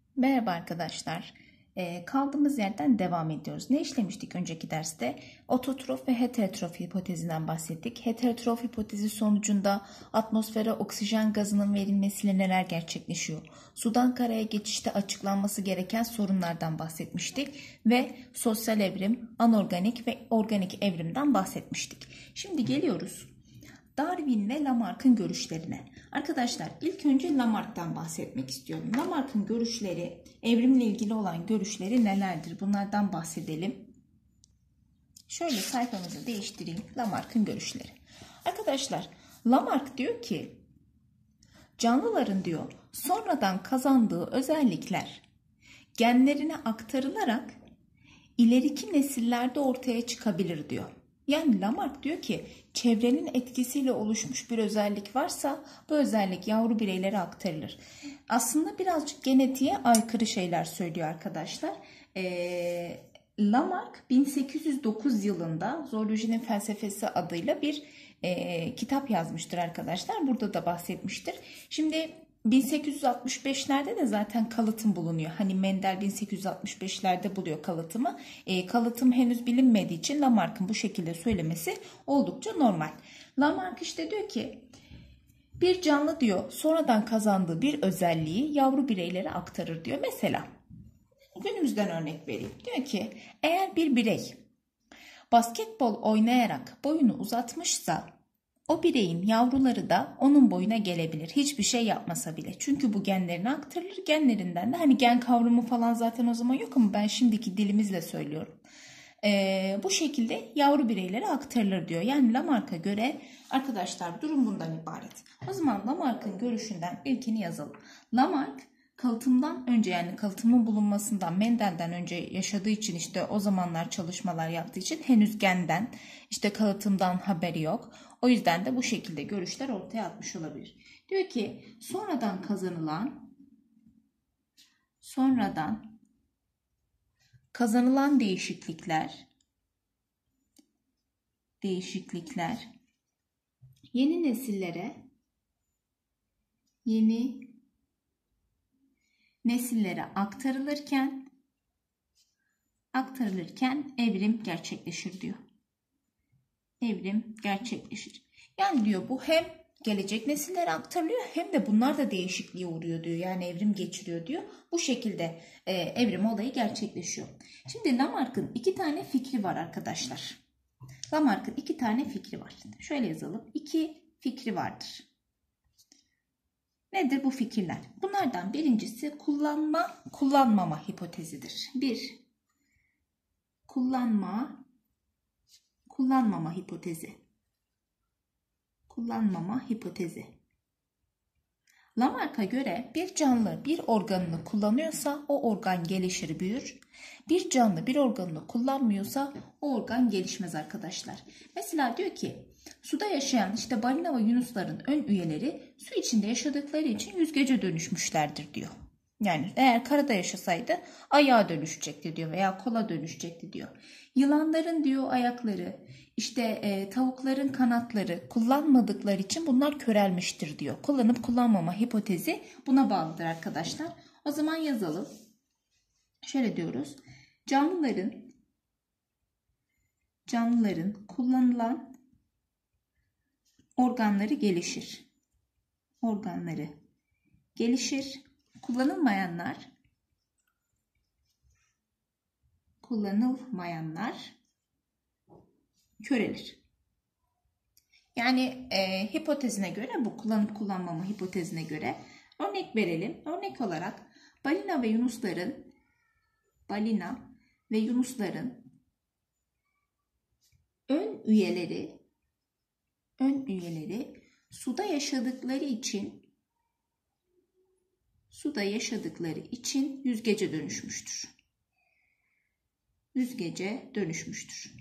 Merhaba arkadaşlar. Kaldığımız yerden devam ediyoruz. Ne işlemiştik önceki derste? Ototrof ve heterotrof hipotezinden bahsettik. Heterotrof hipotezi sonucunda atmosfere oksijen gazının verilmesiyle neler gerçekleşiyor? Sudan karaya geçişte açıklanması gereken sorunlardan bahsetmiştik. Ve sosyal evrim, anorganik ve organik evrimden bahsetmiştik. Şimdi geliyoruz Darwin ve Lamarck'ın görüşlerine. Arkadaşlar ilk önce Lamarck'tan bahsetmek istiyorum. Lamarck'ın görüşleri, evrimle ilgili olan görüşleri nelerdir? Bunlardan bahsedelim. Şöyle sayfamızı değiştireyim. Lamarck'ın görüşleri. Arkadaşlar Lamarck diyor ki canlıların diyor sonradan kazandığı özellikler genlerine aktarılarak ileriki nesillerde ortaya çıkabilir diyor. Yani Lamarck diyor ki çevrenin etkisiyle oluşmuş bir özellik varsa bu özellik yavru bireylere aktarılır. Aslında birazcık genetiğe aykırı şeyler söylüyor arkadaşlar. Lamarck 1809 yılında Zoolojinin Felsefesi adıyla bir kitap yazmıştır arkadaşlar. Burada da bahsetmiştir. Şimdi 1865'lerde de zaten kalıtım bulunuyor. Hani Mendel 1865'lerde buluyor kalıtımı. Kalıtım henüz bilinmediği için Lamarck'ın bu şekilde söylemesi oldukça normal. Lamarck işte diyor ki bir canlı diyor sonradan kazandığı bir özelliği yavru bireylere aktarır diyor. Mesela günümüzden örnek vereyim. Diyor ki eğer bir birey basketbol oynayarak boyunu uzatmışsa o bireyin yavruları da onun boyuna gelebilir. Hiçbir şey yapmasa bile. Çünkü bu genlerine aktarılır. Genlerinden de hani gen kavramı falan zaten o zaman yok ama ben şimdiki dilimizle söylüyorum. Bu şekilde yavru bireylere aktarılır diyor. Yani Lamarck'a göre arkadaşlar durum bundan ibaret. O zaman Lamarck'ın görüşünden ilkini yazalım. Lamarck kalıtımdan önce yani kalıtımın bulunmasından Mendel'den önce yaşadığı için işte o zamanlar çalışmalar yaptığı için henüz genden işte kalıtımdan haberi yok. O yüzden de bu şekilde görüşler ortaya atmış olabilir. Diyor ki sonradan kazanılan değişiklikler yeni nesillere aktarılırken evrim gerçekleşir diyor. Evrim gerçekleşir. Yani diyor bu hem gelecek nesillere aktarılıyor hem de bunlar da değişikliğe uğruyor diyor. Yani evrim geçiriyor diyor. Bu şekilde evrim olayı gerçekleşiyor. Şimdi Lamarck'ın iki tane fikri var arkadaşlar. Lamarck'ın iki tane fikri var. Şöyle yazalım. İki fikri vardır. Nedir bu fikirler? Bunlardan birincisi kullanmama hipotezidir. Kullanmama hipotezi. Lamarck'a göre bir canlı bir organını kullanıyorsa o organ gelişir, büyür. Bir canlı bir organını kullanmıyorsa o organ gelişmez arkadaşlar. Mesela diyor ki suda yaşayan işte balina ve yunusların ön üyeleri su içinde yaşadıkları için yüzgece dönüşmüşlerdir diyor. Yani eğer karada yaşasaydı ayağa dönüşecekti diyor veya kola dönüşecekti diyor. Yılanların diyor ayakları, işte tavukların kanatları kullanmadıkları için bunlar körelmiştir diyor. Kullanıp kullanmama hipotezi buna bağlıdır arkadaşlar. O zaman yazalım. Şöyle diyoruz. Canlıların kullanılan organları gelişir. Kullanılmayanlar körelir. Yani hipotezine göre bu kullanıp kullanmama hipotezine göre örnek verelim. Örnek olarak balina ve yunusların ön üyeleri suda yaşadıkları için yüzgece dönüşmüştür.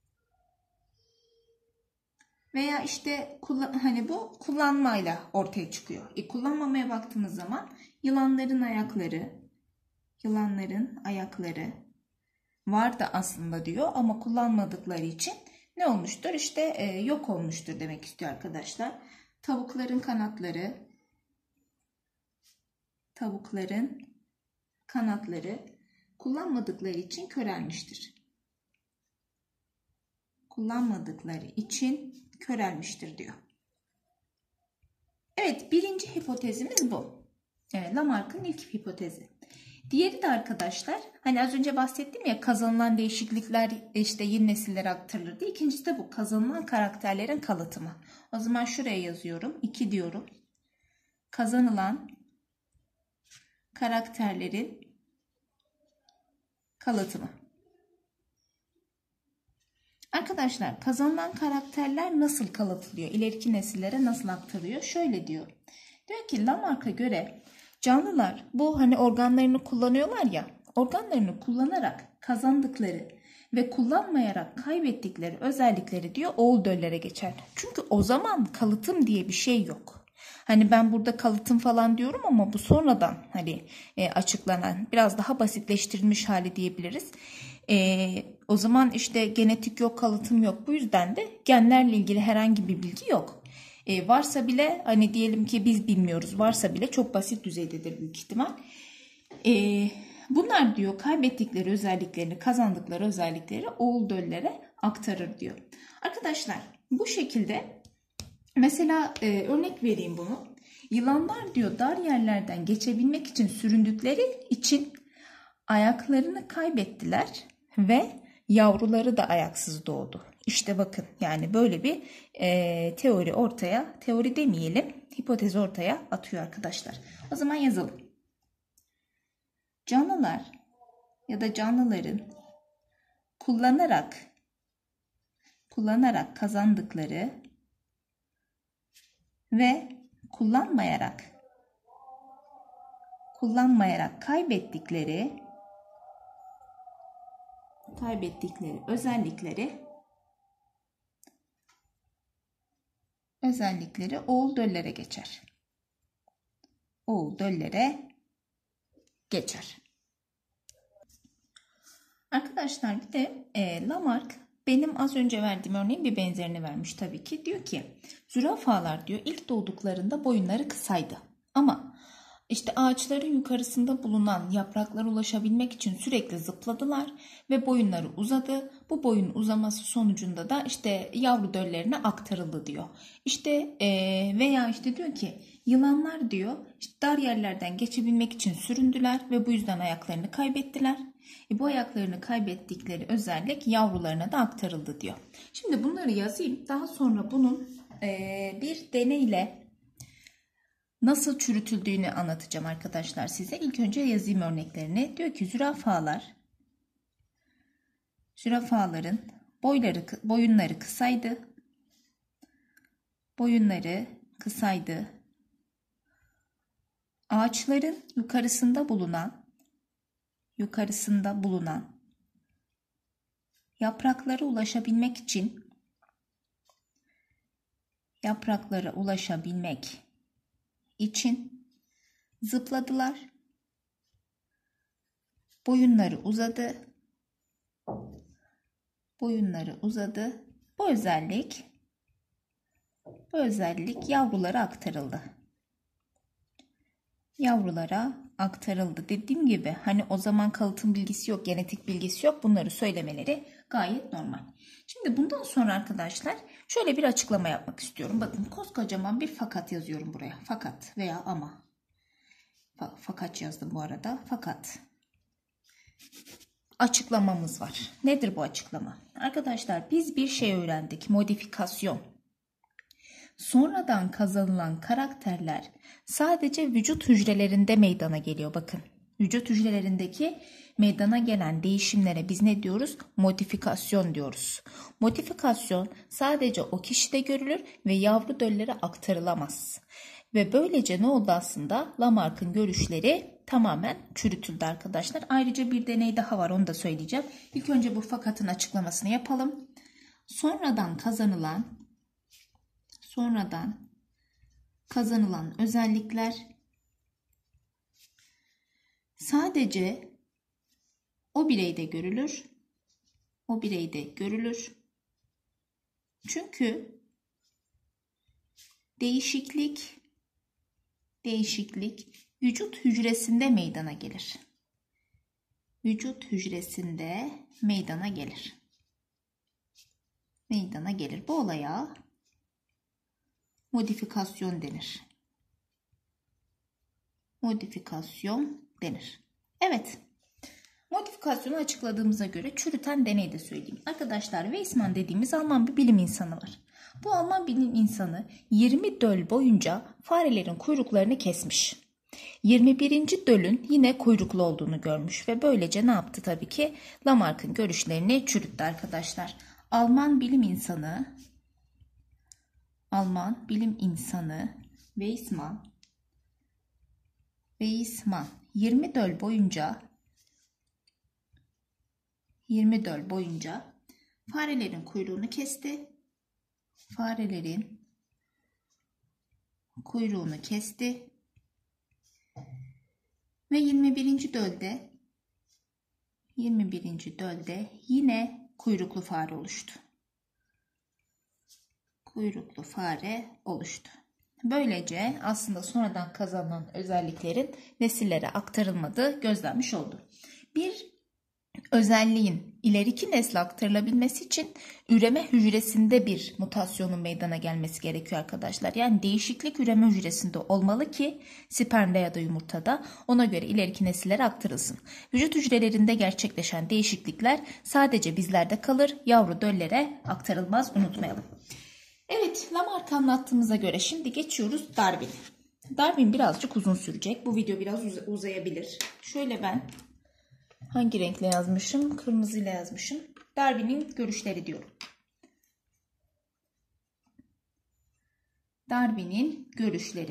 Veya işte hani bu kullanmayla ortaya çıkıyor. Kullanmamaya baktığımız zaman yılanların ayakları var da aslında diyor ama kullanmadıkları için ne olmuştur? İşte yok olmuştur demek istiyor arkadaşlar. Tavukların kanatları kullanmadıkları için körelmiştir. Kullanmadıkları için körelmiştir diyor. Evet, birinci hipotezimiz bu. Evet, Lamarck'ın ilk hipotezi. Diğeri de arkadaşlar, hani az önce bahsettim ya, kazanılan değişiklikler işte yeni nesillere aktarılır diye. İkincisi de bu, kazanılan karakterlerin kalıtımı. O zaman şuraya yazıyorum. 2 diyorum. Kazanılan karakterlerin kalıtımı. Arkadaşlar, kazanılan karakterler nasıl kalıtılıyor? İleriki nesillere nasıl aktarıyor? Şöyle diyor. Diyor ki Lamarck'a göre canlılar bu hani organlarını kullanıyorlar ya, organlarını kullanarak kazandıkları ve kullanmayarak kaybettikleri özellikleri diyor oğul döllere geçer. Çünkü o zaman kalıtım diye bir şey yok. Hani ben burada kalıtım falan diyorum ama bu sonradan hani açıklanan biraz daha basitleştirilmiş hali diyebiliriz. O zaman işte genetik yok, kalıtım yok. Bu yüzden de genlerle ilgili herhangi bir bilgi yok. Varsa bile hani diyelim ki biz bilmiyoruz. Varsa bile çok basit düzeydedir büyük ihtimal. Bunlar diyor kaybettikleri özelliklerini, kazandıkları özellikleri oğul döllere aktarır diyor. Arkadaşlar bu şekilde mesela örnek vereyim bunu. Yılanlar diyor dar yerlerden geçebilmek için süründükleri için ayaklarını kaybettiler ve yavruları da ayaksız doğdu. İşte bakın yani böyle bir teori ortaya, teori demeyelim, hipotez ortaya atıyor arkadaşlar. O zaman yazalım. Canlılar ya da canlıların kullanarak kazandıkları ve kullanmayarak kaybettikleri özellikleri oğul döllere geçer. Oğul döllere geçer. Arkadaşlar bir de Lamarck benim az önce verdiğim örneğin bir benzerini vermiş tabii ki. Diyor ki zürafalar diyor ilk doğduklarında boyunları kısaydı. Ama işte ağaçların yukarısında bulunan yapraklara ulaşabilmek için sürekli zıpladılar ve boyunları uzadı. Bu boyun uzaması sonucunda da işte yavru döllerine aktarıldı diyor. İşte veya işte diyor ki yılanlar diyor işte dar yerlerden geçebilmek için süründüler ve bu yüzden ayaklarını kaybettiler. Bu ayaklarını kaybettikleri özellik yavrularına da aktarıldı diyor. Şimdi bunları yazayım. Daha sonra bunun bir deneyle nasıl çürütüldüğünü anlatacağım arkadaşlar size. İlk önce yazayım örneklerini. Diyor ki zürafaların boyunları kısaydı. Ağaçların yukarısında bulunan yapraklara ulaşabilmek için zıpladılar. Boyunları uzadı. Bu özellik yavrulara aktarıldı. Dediğim gibi hani o zaman kalıtım bilgisi yok, genetik bilgisi yok. Bunları söylemeleri gayet normal. Şimdi bundan sonra arkadaşlar şöyle bir açıklama yapmak istiyorum. Bakın koskocaman bir fakat yazıyorum buraya. Fakat veya ama. Fakat yazdım bu arada. Fakat açıklamamız var. Nedir bu açıklama? Arkadaşlar biz bir şey öğrendik. Modifikasyon. Sonradan kazanılan karakterler sadece vücut hücrelerinde meydana geliyor. Bakın vücut hücrelerindeki meydana gelen değişimlere biz ne diyoruz? Modifikasyon diyoruz. Modifikasyon sadece o kişide görülür ve yavru döllere aktarılamaz. Ve böylece ne oldu aslında? Lamarck'ın görüşleri tamamen çürütüldü arkadaşlar. Ayrıca bir deney daha var, onu da söyleyeceğim. İlk önce bu fakatın açıklamasını yapalım. Sonradan kazanılan özellikler sadece o bireyde görülür. Çünkü değişiklik vücut hücresinde meydana gelir. vücut hücresinde meydana gelir. Meydana gelir. Bu olaya modifikasyon denir. Modifikasyon denir. Evet. Modifikasyonu açıkladığımıza göre çürüten deney de söyleyeyim. Arkadaşlar Weizmann dediğimiz Alman bir bilim insanı var. Bu Alman bilim insanı 20 döl boyunca farelerin kuyruklarını kesmiş. 21. dölün yine kuyruklu olduğunu görmüş ve böylece ne yaptı tabii ki? Lamarck'ın görüşlerini çürüttü arkadaşlar. Alman bilim insanı Weizmann 20 döl boyunca farelerin kuyruğunu kesti. Farelerin kuyruğunu kesti. Ve 21. dölde yine kuyruklu fare oluştu. Kuyruklu fare oluştu. Böylece aslında sonradan kazanılan özelliklerin nesillere aktarılmadığı gözlenmiş oldu. Bir özelliğin ileriki nesle aktarılabilmesi için üreme hücresinde bir mutasyonun meydana gelmesi gerekiyor arkadaşlar. Yani değişiklik üreme hücresinde olmalı ki spermde ya da yumurtada ona göre ileriki nesillere aktarılsın. Vücut hücrelerinde gerçekleşen değişiklikler sadece bizlerde kalır, yavru döllere aktarılmaz, unutmayalım. Evet, Lamarck anlattığımıza göre şimdi geçiyoruz Darwin'e. Darwin birazcık uzun sürecek. Bu video biraz uzayabilir. Şöyle ben hangi renkle yazmışım? Kırmızıyla yazmışım. Darwin'in görüşleri diyorum. Darwin'in görüşleri.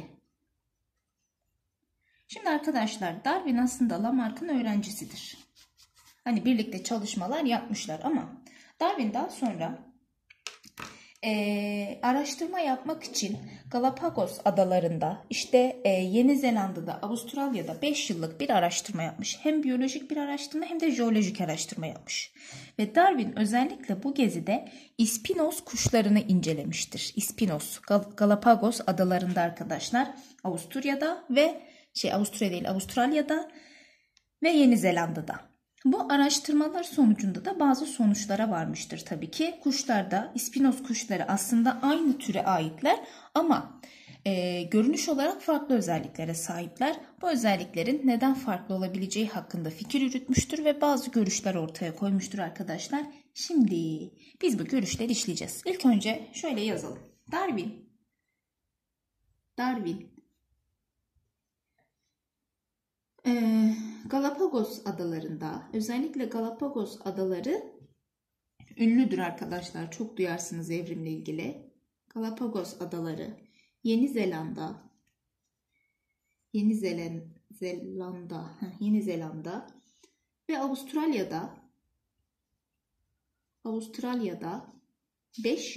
Şimdi arkadaşlar Darwin aslında Lamarck'ın öğrencisidir. Hani birlikte çalışmalar yapmışlar ama Darwin daha sonra araştırma yapmak için Galapagos adalarında, işte Yeni Zelanda'da, Avustralya'da 5 yıllık bir araştırma yapmış. Hem biyolojik bir araştırma hem de jeolojik araştırma yapmış. Ve Darwin özellikle bu gezide ispinos kuşlarını incelemiştir. İspinos, Galapagos adalarında arkadaşlar, Avustralya'da ve Yeni Zelanda'da. Bu araştırmalar sonucunda da bazı sonuçlara varmıştır tabii ki. Kuşlarda, ispinos kuşları aslında aynı türe aitler ama görünüş olarak farklı özelliklere sahipler. Bu özelliklerin neden farklı olabileceği hakkında fikir yürütmüştür ve bazı görüşler ortaya koymuştur arkadaşlar. Şimdi biz bu görüşleri işleyeceğiz. İlk önce şöyle yazalım. Darwin Galapagos adalarında, özellikle Galapagos adaları ünlüdür arkadaşlar. Çok duyarsınız evrimle ilgili. Galapagos adaları, Yeni Zelanda ve Avustralya'da 5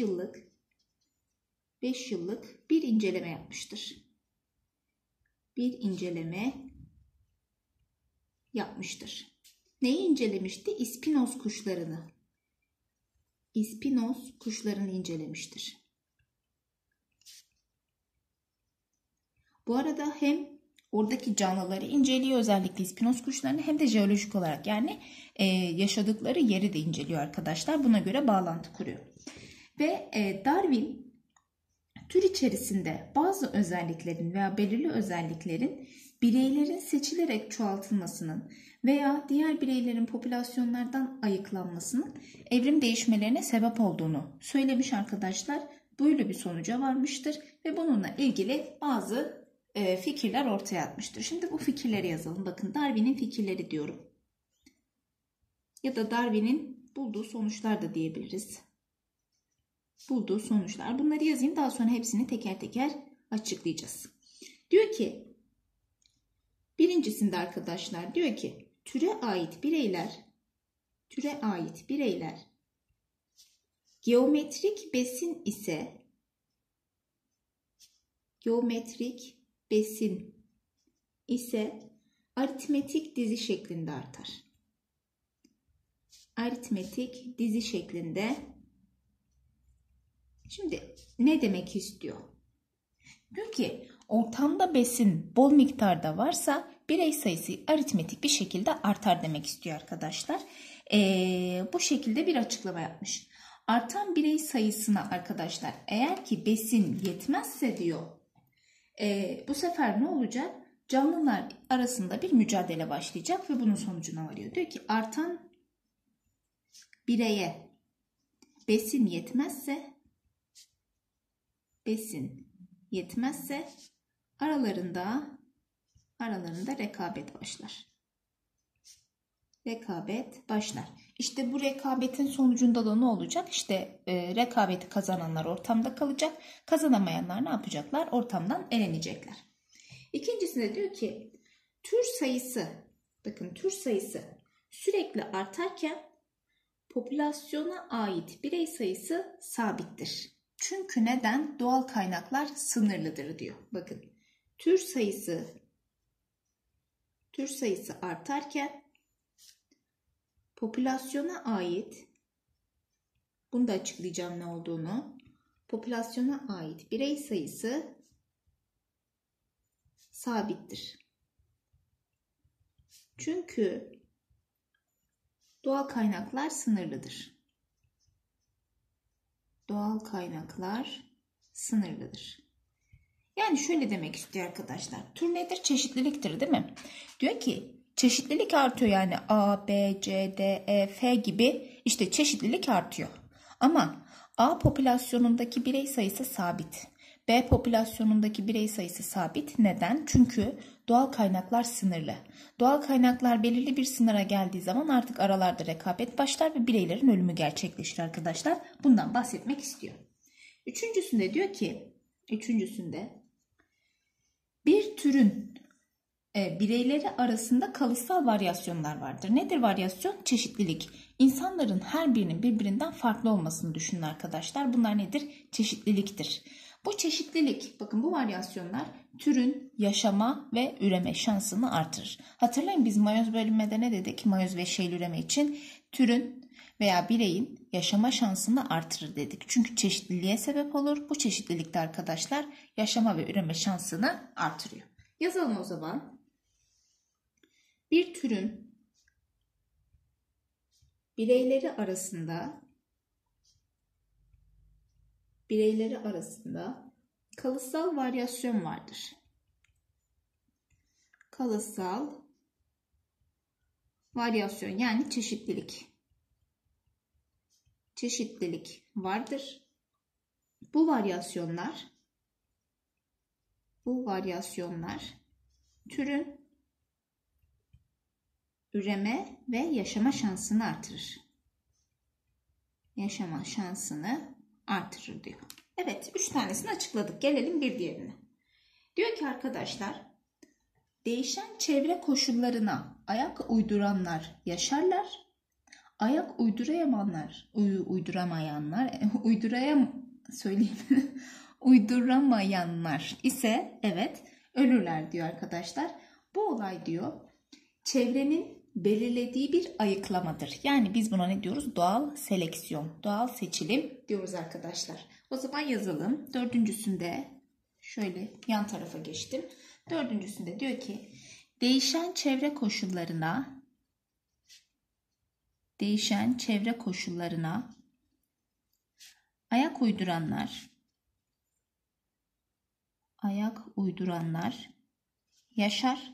yıllık bir inceleme yapmıştır. Neyi incelemişti? İspinos kuşlarını incelemiştir. Bu arada hem oradaki canlıları inceliyor, özellikle ispinos kuşlarını, hem de jeolojik olarak yani yaşadıkları yeri de inceliyor arkadaşlar. Buna göre bağlantı kuruyor. Ve Darwin tür içerisinde bazı özelliklerin veya belirli özelliklerin bireylerin seçilerek çoğaltılmasının veya diğer bireylerin popülasyonlardan ayıklanmasının evrim değişmelerine sebep olduğunu söylemiş arkadaşlar. Böyle bir sonuca varmıştır ve bununla ilgili bazı fikirler ortaya atmıştır. Şimdi bu fikirleri yazalım. Bakın, Darwin'in fikirleri diyorum. Ya da Darwin'in bulduğu sonuçlar da diyebiliriz. Bulduğu sonuçlar. Bunları yazayım. Daha sonra hepsini teker teker açıklayacağız. Diyor ki, birincisinde arkadaşlar diyor ki türe ait bireyler geometrik besin ise aritmetik dizi şeklinde artar. Aritmetik dizi şeklinde. Şimdi ne demek istiyor? Diyor ki ortamda besin bol miktarda varsa birey sayısı aritmetik bir şekilde artar demek istiyor arkadaşlar. Bu şekilde bir açıklama yapmış. Artan birey sayısına arkadaşlar eğer ki besin yetmezse diyor, bu sefer ne olacak? Canlılar arasında bir mücadele başlayacak ve bunun sonucuna varıyor. Diyor ki artan bireye besin yetmezse aralarında rekabet başlar. Rekabet başlar. İşte bu rekabetin sonucunda da ne olacak? İşte rekabeti kazananlar ortamda kalacak. Kazanamayanlar ne yapacaklar? Ortamdan elenecekler. İkincisinde diyor ki tür sayısı sürekli artarken popülasyona ait birey sayısı sabittir. Çünkü neden? Doğal kaynaklar sınırlıdır diyor. Bakın tür sayısı artarken popülasyona ait, bunu da açıklayacağım ne olduğunu. Popülasyona ait birey sayısı sabittir. Çünkü doğal kaynaklar sınırlıdır. Yani şöyle demek istiyor arkadaşlar. Tür nedir? Çeşitliliktir değil mi? Diyor ki çeşitlilik artıyor, yani A, B, C, D, E, F gibi işte çeşitlilik artıyor. Ama A popülasyonundaki birey sayısı sabit. B popülasyonundaki birey sayısı sabit. Neden? Çünkü doğal kaynaklar sınırlı. Doğal kaynaklar belirli bir sınıra geldiği zaman artık aralarda rekabet başlar ve bireylerin ölümü gerçekleşir arkadaşlar. Bundan bahsetmek istiyor. Üçüncüsünde diyor ki, bir türün bireyleri arasında kalıtsal varyasyonlar vardır. Nedir varyasyon? Çeşitlilik. İnsanların her birinin birbirinden farklı olmasını düşünün arkadaşlar. Bunlar nedir? Çeşitliliktir. Bu çeşitlilik, bakın bu varyasyonlar türün yaşama ve üreme şansını artırır. Hatırlayın biz mayoz bölünmede ne dedik? Mayoz ve şeyli üreme için türün veya bireyin yaşama şansını artırır dedik. Çünkü çeşitliliğe sebep olur. Bu çeşitlilikte arkadaşlar yaşama ve üreme şansını artırıyor. Yazalım o zaman. Bir türün bireyleri arasında kalıtsal varyasyon vardır. Kalıtsal varyasyon yani çeşitlilik vardır. Bu varyasyonlar türün üreme ve yaşama şansını artırır. Diyor. Evet, 3 tanesini açıkladık. Gelelim bir diğerine. Diyor ki arkadaşlar, değişen çevre koşullarına ayak uyduranlar yaşarlar. Ayak uyduramayanlar ise evet ölürler diyor arkadaşlar. Bu olay diyor çevrenin belirlediği bir ayıklamadır. Yani biz buna ne diyoruz? Doğal seleksiyon, doğal seçilim diyoruz arkadaşlar. O zaman yazalım. Dördüncüsünde şöyle yan tarafa geçtim. Dördüncüsünde diyor ki değişen çevre koşullarına ayak uyduranlar yaşar.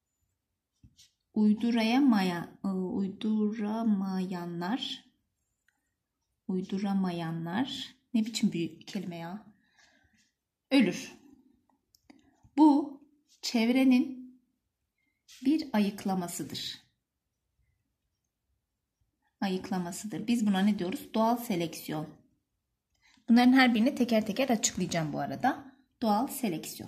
Uyduramayanlar ne biçim bir kelime ya? Ölür. Bu çevrenin bir ayıklamasıdır. Biz buna ne diyoruz? Doğal seleksiyon. Bunların her birini teker teker açıklayacağım bu arada. Doğal seleksiyon.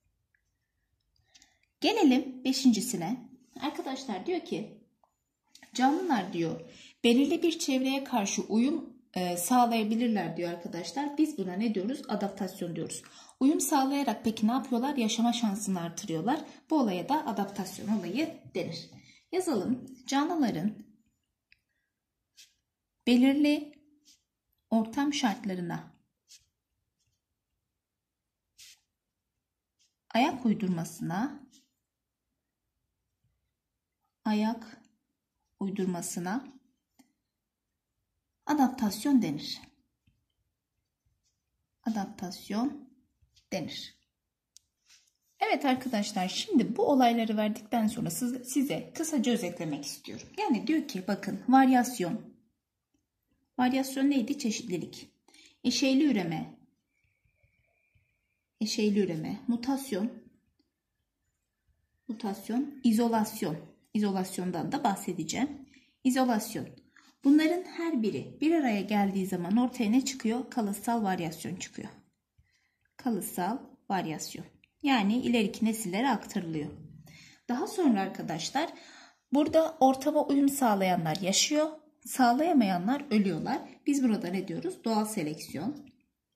Gelelim beşincisine. Arkadaşlar diyor ki canlılar diyor belirli bir çevreye karşı uyum sağlayabilirler diyor arkadaşlar. Biz buna ne diyoruz? Adaptasyon diyoruz. Uyum sağlayarak peki ne yapıyorlar? Yaşama şansını artırıyorlar. Bu olaya da adaptasyon olayı denir. Yazalım. Canlıların belirli ortam şartlarına ayak uydurmasına ayak uydurmasına adaptasyon denir. Adaptasyon denir. Evet arkadaşlar, şimdi bu olayları verdikten sonra size kısaca özetlemek istiyorum. Yani diyor ki bakın, varyasyon. Varyasyon neydi? Çeşitlilik. Eşeyli üreme. Eşeyli üreme. Mutasyon. Mutasyon. İzolasyon. İzolasyondan da bahsedeceğim. İzolasyon. Bunların her biri bir araya geldiği zaman ortaya ne çıkıyor? Kalıtsal varyasyon çıkıyor. Kalıtsal varyasyon. Yani ileriki nesillere aktarılıyor. Daha sonra arkadaşlar burada ortama uyum sağlayanlar yaşıyor. Sağlayamayanlar ölüyorlar. Biz burada ne diyoruz? Doğal seleksiyon.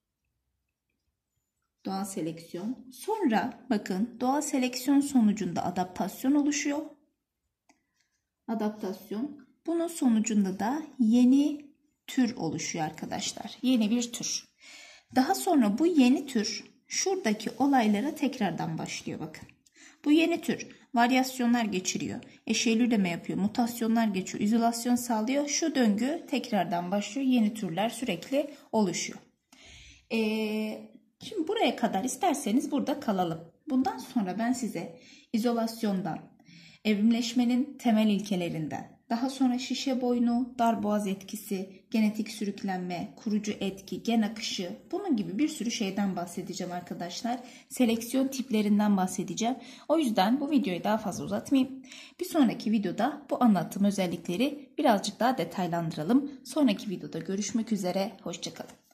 Doğal seleksiyon. Sonra bakın, doğal seleksiyon sonucunda adaptasyon oluşuyor. Adaptasyon. Bunun sonucunda da yeni tür oluşuyor arkadaşlar. Yeni bir tür. Daha sonra bu yeni tür şuradaki olaylara tekrardan başlıyor bakın. Bu yeni tür varyasyonlar geçiriyor. Eşeyli üreme yapıyor. Mutasyonlar geçiyor. İzolasyon sağlıyor. Şu döngü tekrardan başlıyor. Yeni türler sürekli oluşuyor. Şimdi buraya kadar isterseniz burada kalalım. Bundan sonra ben size izolasyondan, evrimleşmenin temel ilkelerinden, daha sonra şişe boynu, darboğaz etkisi, genetik sürüklenme, kurucu etki, gen akışı, bunun gibi bir sürü şeyden bahsedeceğim arkadaşlar. Seleksiyon tiplerinden bahsedeceğim. O yüzden bu videoyu daha fazla uzatmayayım. Bir sonraki videoda bu anlattığım özellikleri birazcık daha detaylandıralım. Sonraki videoda görüşmek üzere. Hoşça kalın.